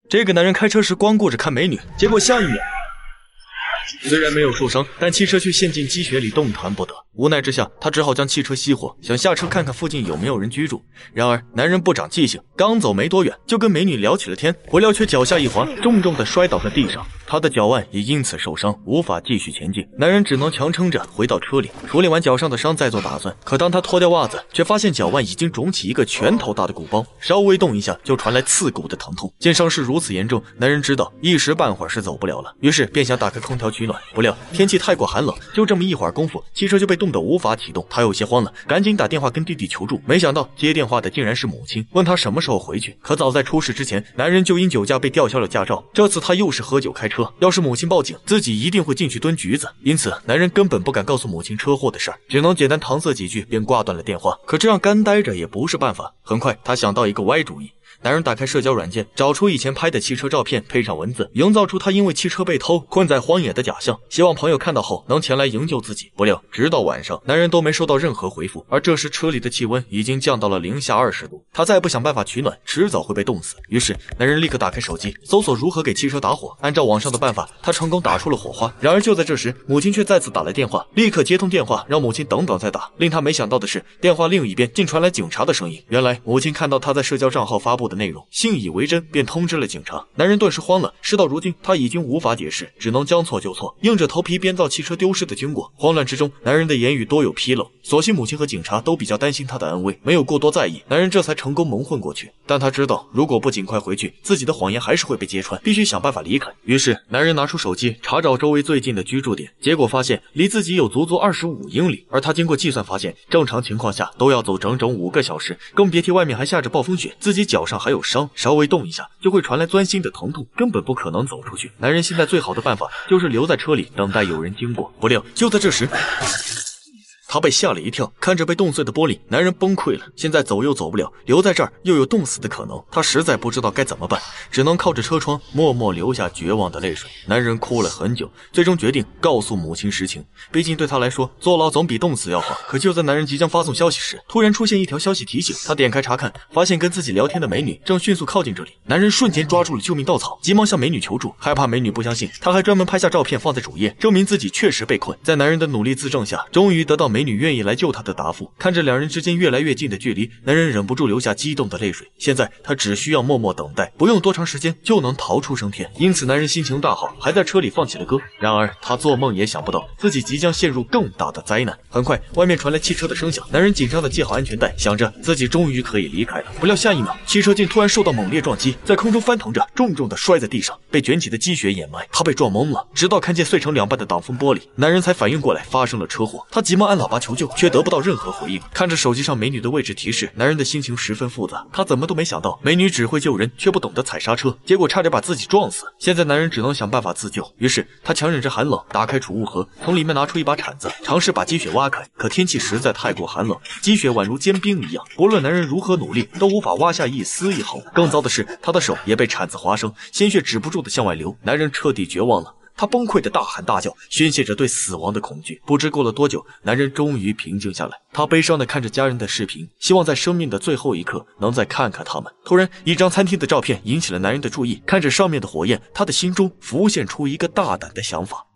这个男人开车时光顾着看美女，结果下一秒。 虽然没有受伤，但汽车却陷进积雪里，动弹不得。无奈之下，他只好将汽车熄火，想下车看看附近有没有人居住。然而，男人不长记性，刚走没多远，就跟美女聊起了天，不料却脚下一滑，重重的摔倒在地上。他的脚腕也因此受伤，无法继续前进。男人只能强撑着回到车里，处理完脚上的伤再做打算。可当他脱掉袜子，却发现脚腕已经肿起一个拳头大的鼓包，稍微动一下就传来刺骨的疼痛。见伤势如此严重，男人知道一时半会儿是走不了了，于是便想打开空调取暖。不料天气太过寒冷，就这么一会儿功夫，汽车就被冻得无法启动。他有些慌了，赶紧打电话跟弟弟求助。没想到接电话的竟然是母亲，问他什么时候回去。可早在出事之前，男人就因酒驾被吊销了驾照。这次他又是喝酒开车，要是母亲报警，自己一定会进去蹲局子。因此，男人根本不敢告诉母亲车祸的事儿，只能简单搪塞几句便挂断了电话。可这样干待着也不是办法。很快，他想到一个歪主意。 男人打开社交软件，找出以前拍的汽车照片，配上文字，营造出他因为汽车被偷困在荒野的假象，希望朋友看到后能前来营救自己。不料，直到晚上，男人都没收到任何回复，而这时车里的气温已经降到了零下20度，他再不想办法取暖，迟早会被冻死。于是，男人立刻打开手机，搜索如何给汽车打火。按照网上的办法，他成功打出了火花。然而就在这时，母亲却再次打来电话，立刻接通电话，让母亲等等再打。令他没想到的是，电话另一边竟传来警察的声音。原来，母亲看到他在社交账号发布的内容，信以为真，便通知了警察。男人顿时慌了，事到如今，他已经无法解释，只能将错就错，硬着头皮编造汽车丢失的经过。慌乱之中，男人的言语多有纰漏，所幸母亲和警察都比较担心他的安危，没有过多在意，男人这才成功蒙混过去。但他知道，如果不尽快回去，自己的谎言还是会被揭穿，必须想办法离开。于是，男人拿出手机查找周围最近的居住点，结果发现离自己有足足25英里，而他经过计算发现，正常情况下都要走整整5个小时，更别提外面还下着暴风雪，自己脚上还有伤，稍微动一下就会传来钻心的疼痛，根本不可能走出去。男人现在最好的办法就是留在车里等待有人经过。不料就在这时，他被吓了一跳，看着被冻碎的玻璃，男人崩溃了。现在走又走不了，留在这儿又有冻死的可能，他实在不知道该怎么办，只能靠着车窗默默流下绝望的泪水。男人哭了很久，最终决定告诉母亲实情，毕竟对他来说，坐牢总比冻死要好。可就在男人即将发送消息时，突然出现一条消息提醒他，点开查看，发现跟自己聊天的美女正迅速靠近这里。男人瞬间抓住了救命稻草，急忙向美女求助，害怕美女不相信，他还专门拍下照片放在主页，证明自己确实被困。在男人的努力自证下，终于得到美女愿意来救他的答复。看着两人之间越来越近的距离，男人忍不住流下激动的泪水。现在他只需要默默等待，不用多长时间就能逃出升天。因此男人心情大好，还在车里放起了歌。然而他做梦也想不到自己即将陷入更大的灾难。很快外面传来汽车的声响，男人紧张地系好安全带，想着自己终于可以离开了。不料下一秒，汽车竟突然受到猛烈撞击，在空中翻腾着，重重地摔在地上，被卷起的积雪掩埋。他被撞懵了，直到看见碎成2半的挡风玻璃，男人才反应过来发生了车祸。他急忙按喇叭求救，却得不到任何回应。看着手机上美女的位置提示，男人的心情十分复杂。他怎么都没想到，美女只会救人，却不懂得踩刹车，结果差点把自己撞死。现在男人只能想办法自救，于是他强忍着寒冷，打开储物盒，从里面拿出一把铲子，尝试把积雪挖开。可天气实在太过寒冷，积雪宛如坚冰一样，不论男人如何努力，都无法挖下一丝一毫。更糟的是，他的手也被铲子划伤，鲜血止不住的向外流。男人彻底绝望了。他崩溃的大喊大叫，宣泄着对死亡的恐惧。不知过了多久，男人终于平静下来。他悲伤地看着家人的视频，希望在生命的最后一刻能再看看他们。突然，一张餐厅的照片引起了男人的注意。看着上面的火焰，他的心中浮现出一个大胆的想法。